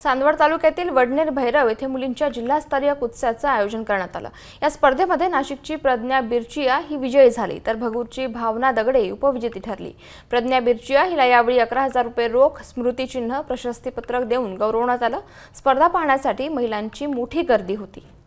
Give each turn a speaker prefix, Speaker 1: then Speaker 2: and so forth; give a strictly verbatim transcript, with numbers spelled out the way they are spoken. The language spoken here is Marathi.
Speaker 1: चांदवड तालुक्यातील वडनेर भैरव येथे मुलींच्या जिल्हास्तरीय कुस्त्याचे आयोजन करण्यात आले। या स्पर्धेमध्ये नाशिकची प्रज्ञा बिरचिया ही विजयी झाली तर भगूरची भावना दगडे उपविजेती ठरली। प्रज्ञा बिरचिया हिला यावेळी अकरा हजार रुपये रोख, स्मृतिचिन्ह, प्रशस्तीपत्रक देऊन गौरवण्यात आले। स्पर्धा पाहण्यासाठी महिलांची मोठी गर्दी होती।